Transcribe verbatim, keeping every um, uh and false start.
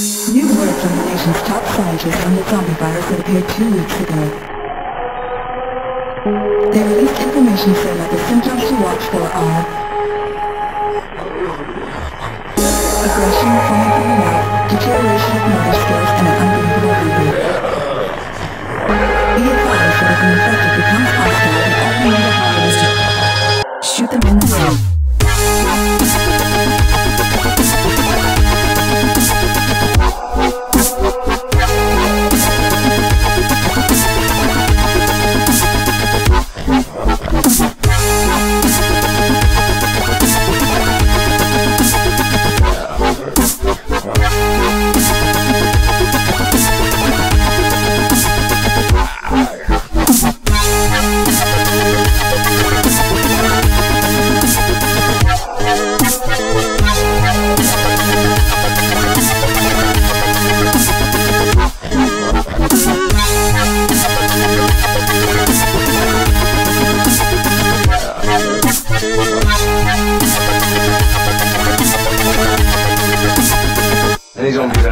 New word from the nation's top scientists on the zombie virus that appeared two weeks ago. They released information saying that the symptoms to watch for are aggression, foaming from the mouth, deterioration of motor skills, and an unbelievable breathing. Be advised that if an infected becomes hostile, the only way to harm is to shoot them in the head. And he's gonna be there.